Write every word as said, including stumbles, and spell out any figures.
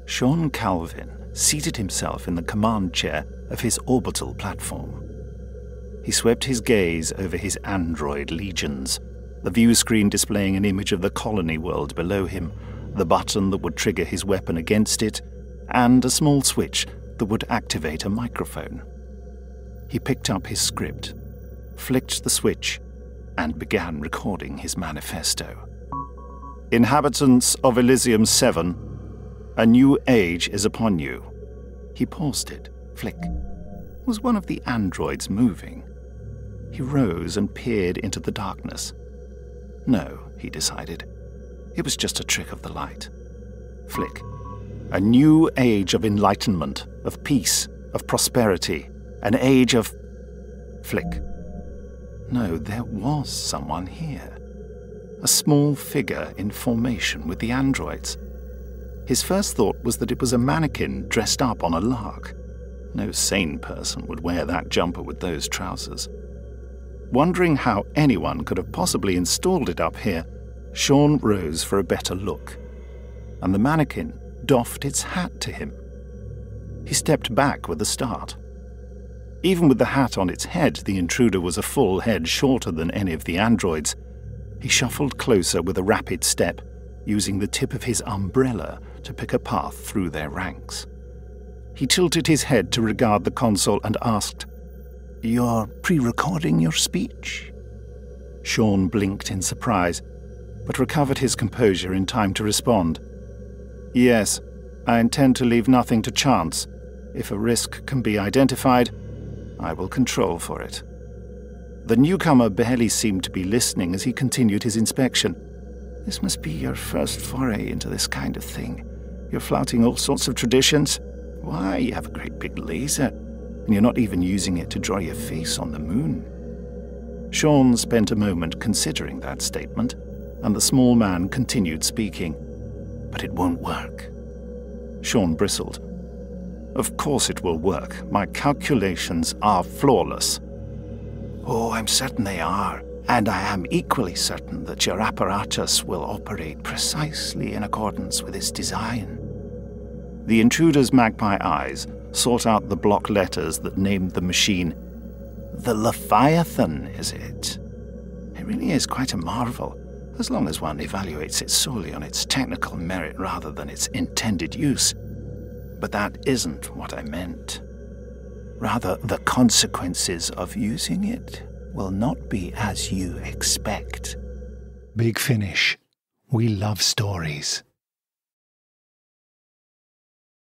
Sean Calvin seated himself in the command chair of his orbital platform. He swept his gaze over his android legions, the view screen displaying an image of the colony world below him, the button that would trigger his weapon against it, and a small switch that would activate a microphone. He picked up his script, flicked the switch, and began recording his manifesto. Inhabitants of Elysium seven, a new age is upon you. He paused it. Flick. Was one of the androids moving? He rose and peered into the darkness. No, he decided. It was just a trick of the light. Flick. A new age of enlightenment, of peace, of prosperity. An age of... Flick. No, there was someone here. A small figure in formation with the androids. His first thought was that it was a mannequin dressed up on a lark. No sane person would wear that jumper with those trousers. Wondering how anyone could have possibly installed it up here, Sean rose for a better look, and the mannequin doffed its hat to him. He stepped back with a start. Even with the hat on its head, the intruder was a full head shorter than any of the androids. He shuffled closer with a rapid step, using the tip of his umbrella to pick a path through their ranks. He tilted his head to regard the console and asked, "You're pre-recording your speech?" Sean blinked in surprise, but recovered his composure in time to respond. "Yes, I intend to leave nothing to chance. If a risk can be identified, I will control for it." The newcomer barely seemed to be listening as he continued his inspection. "This must be your first foray into this kind of thing. You're flouting all sorts of traditions. Why, you have a great big laser, and you're not even using it to draw your face on the moon." Sean spent a moment considering that statement, and the small man continued speaking. "But it won't work." Sean bristled. "Of course it will work. My calculations are flawless." "Oh, I'm certain they are, and I am equally certain that your apparatus will operate precisely in accordance with its design." The intruder's magpie eyes sought out the block letters that named the machine. "The Leviathan, is it? It really is quite a marvel, as long as one evaluates it solely on its technical merit rather than its intended use. But that isn't what I meant. Rather, the consequences of using it will not be as you expect." Big Finish. We love stories.